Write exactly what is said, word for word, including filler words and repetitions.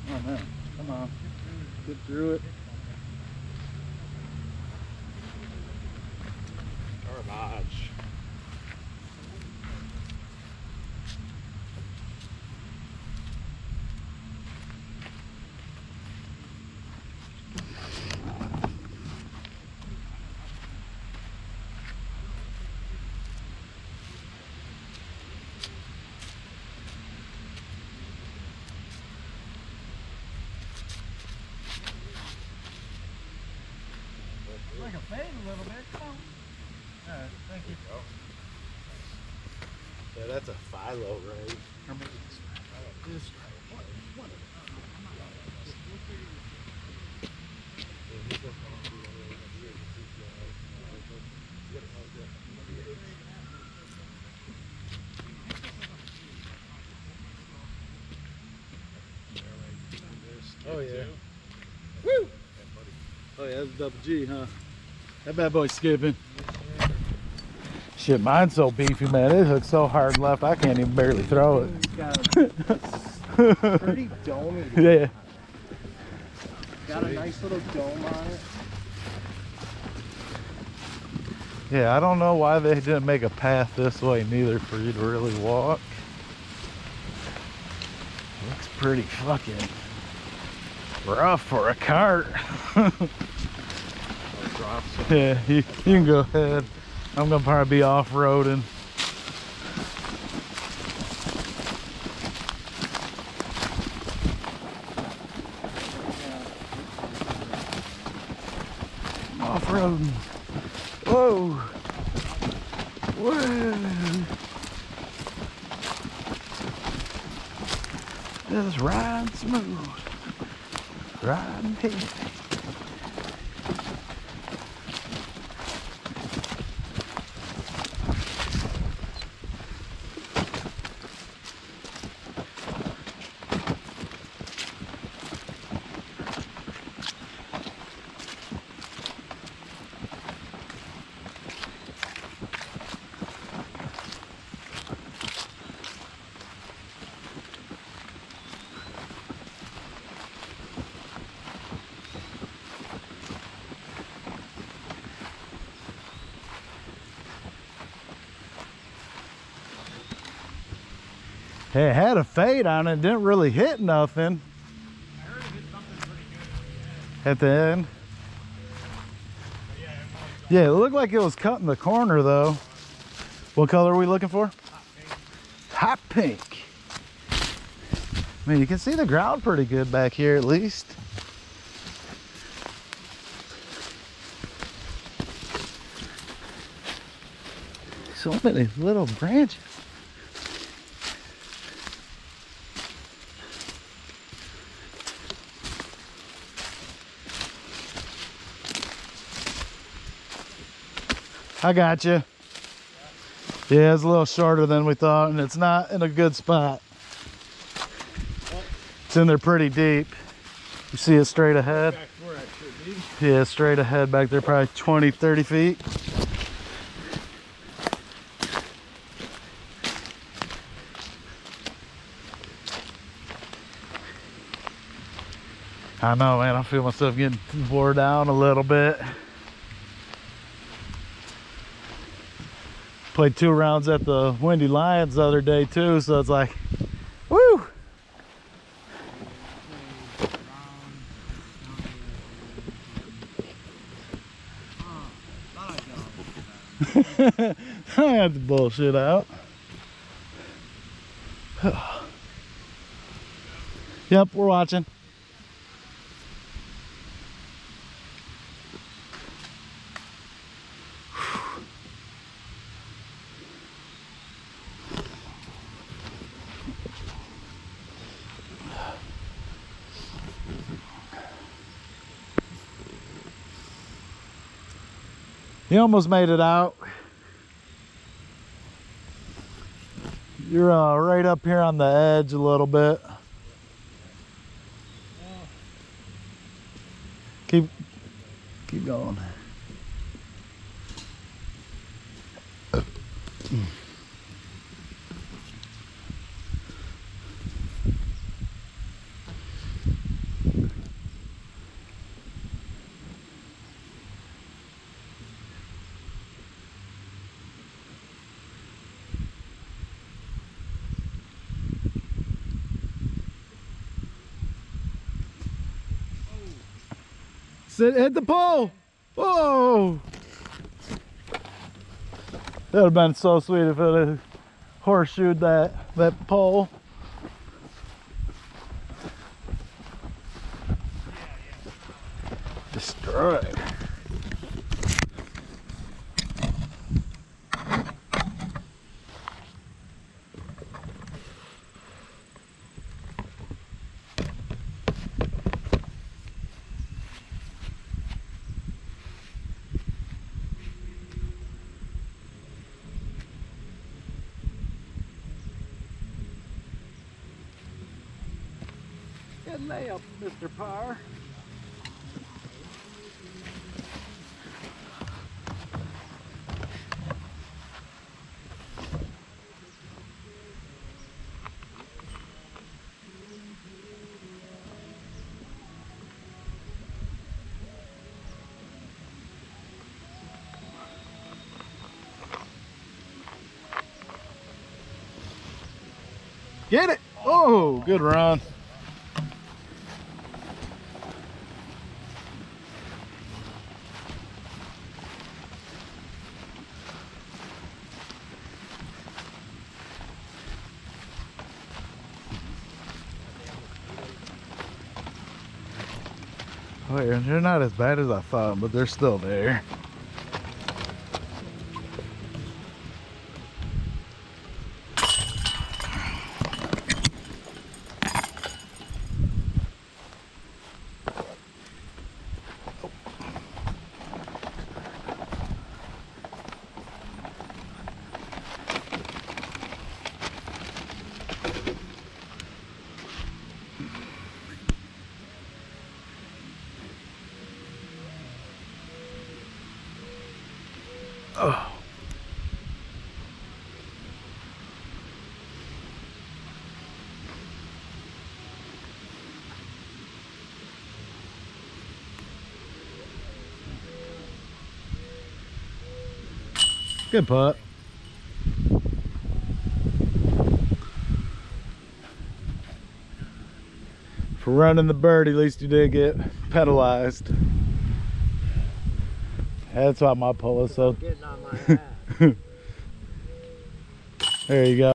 Oh man, come on. Get through it. Garbage. Like a fade a little bit. Come on. All right, thank you. Yeah, that's a Philo, right? Or maybe this one. This one. What? What? Oh yeah. Woo! Oh yeah, that's double G, huh? That bad boy's skipping. Shit, mine's so beefy, man. It hooks so hard left, I can't even barely throw it. It's got a pretty domey. Yeah. Got a nice little dome on it. Yeah, I don't know why they didn't make a path this way neither for you to really walk. Looks pretty fucking rough for a cart. Yeah, you, you can go ahead. I'm gonna probably be off-roading. Off-roading. Whoa! Whoa! Just riding smooth. Riding heavy. It had a fade on it, didn't really hit nothing. I heard it hit something pretty good At the end. yeah, Yeah, it looked like it was cutting the corner though. What color are we looking for? Hot pink. I mean, you can see the ground pretty good back here at least. So many little branches. I got you. Yeah, it's a little shorter than we thought, and it's not in a good spot. It's in there pretty deep. You see it straight ahead? back where I should be. Yeah, straight ahead back there, probably twenty, thirty feet. I know, man. I feel myself getting wore down a little bit. Played two rounds at the Windy Lions the other day too, so it's like, woo! I have to bullshit out. Yep, we're watching. You almost made it out. You're uh, right up here on the edge a little bit. Keep, keep going. Sit, hit the pole. Whoa. That would have been so sweet if it had horseshoed that, that pole. Destroyed. Good layup, Mister Parr. Get it! Oh, good run. Wait, they're not as bad as I thought, but they're still there. Oh. Good putt. For running the birdie, at least you did get penalized. That's why my pull is so. Getting on my hat. There you go.